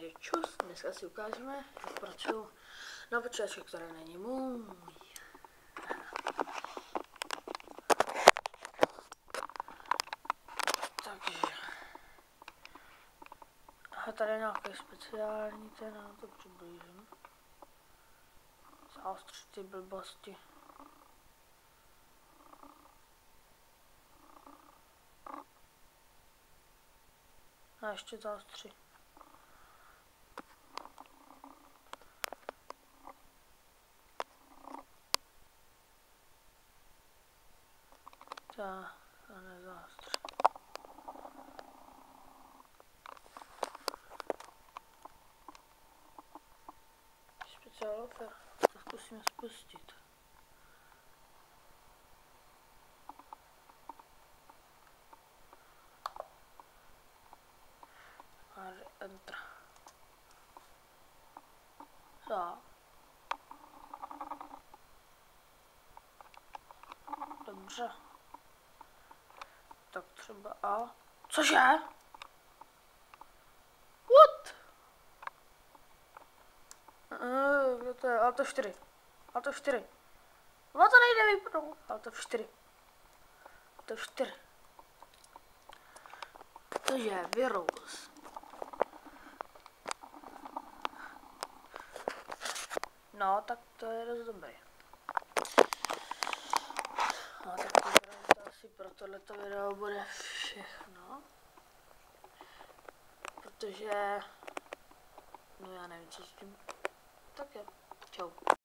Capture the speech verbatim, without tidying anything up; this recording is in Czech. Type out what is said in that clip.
Takže čus, dneska si ukážeme, jak pracuju na počítači, který není můj. Takže a tady je nějaký speciální, ten na to přiblížím. Zaostřit ty blbosti. A ještě zaostři. Ta, ta nezaostří. Speciálka, to zkusíme spustit. A enter. So. Dobře. Tak třeba A. Cože? What? Uh, kde to je? Alto čtyři. Alto čtyři. No to nejde vypnout. Alto čtyři. Alto čtyři. Takže virus. No, tak to je dost dobrý. No, tak to, to asi pro tohleto video bude všechno. Protože, no já nevím, co s tím. Tak jo, čau.